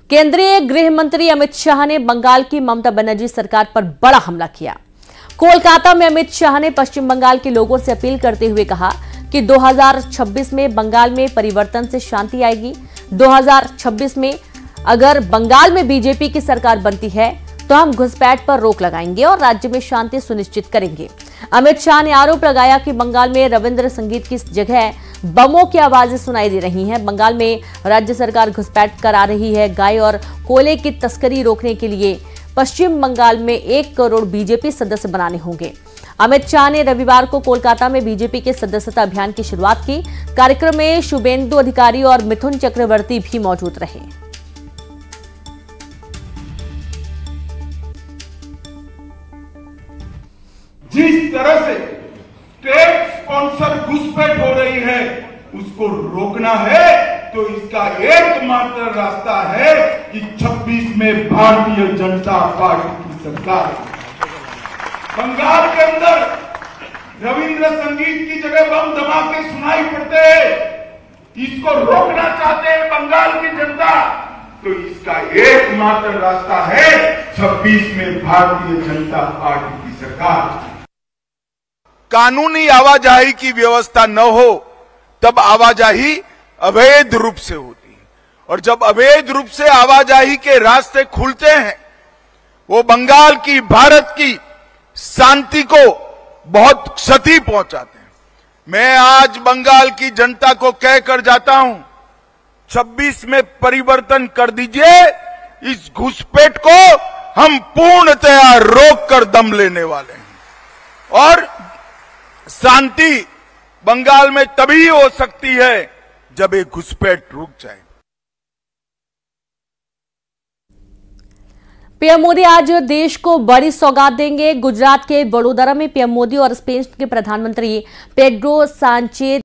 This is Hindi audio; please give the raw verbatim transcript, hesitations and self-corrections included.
केंद्रीय गृह मंत्री अमित शाह ने बंगाल की ममता बनर्जी सरकार पर बड़ा हमला किया। कोलकाता में अमित शाह ने पश्चिम बंगाल के लोगों से अपील करते हुए कहा कि दो हज़ार छब्बीस में बंगाल में परिवर्तन से शांति आएगी। दो हज़ार छब्बीस में अगर बंगाल में बीजेपी की सरकार बनती है तो हम घुसपैठ पर रोक लगाएंगे और राज्य में शांति सुनिश्चित करेंगे। अमित शाह ने आरोप लगाया कि बंगाल में रविंद्र संगीत की जगह बमों की आवाजें सुनाई दे रही हैं। बंगाल में राज्य सरकार घुसपैठ करा रही है। गाय और कोयले की तस्करी रोकने के लिए पश्चिम बंगाल में एक करोड़ बीजेपी सदस्य बनाने होंगे। अमित शाह ने रविवार को कोलकाता में बीजेपी के सदस्यता अभियान की शुरुआत की। कार्यक्रम में शुभेंदु अधिकारी और मिथुन चक्रवर्ती भी मौजूद रहे। जिस तरह से स्टेट स्पॉन्सर घुसपैठ हो रही है उसको रोकना है तो इसका एकमात्र रास्ता है कि छब्बीस में भारतीय जनता पार्टी की सरकार। बंगाल के अंदर रविंद्र संगीत की जगह बम धमाके सुनाई पड़ते हैं, इसको रोकना चाहते हैं बंगाल की जनता, तो इसका एकमात्र रास्ता है छब्बीस में भारतीय जनता पार्टी की सरकार। कानूनी आवाजाही की व्यवस्था न हो तब आवाजाही अवैध रूप से होती है, और जब अवैध रूप से आवाजाही के रास्ते खुलते हैं वो बंगाल की, भारत की शांति को बहुत क्षति पहुंचाते हैं। मैं आज बंगाल की जनता को कहकर जाता हूं, छब्बीस में परिवर्तन कर दीजिए, इस घुसपैठ को हम पूर्णतया रोक कर दम लेने वाले हैं। और शांति बंगाल में तभी हो सकती है जब एक घुसपैठ रुक जाए। पीएम मोदी आज देश को बड़ी सौगात देंगे। गुजरात के वडोदरा में पीएम मोदी और स्पेन के प्रधानमंत्री पेड्रो सांचेज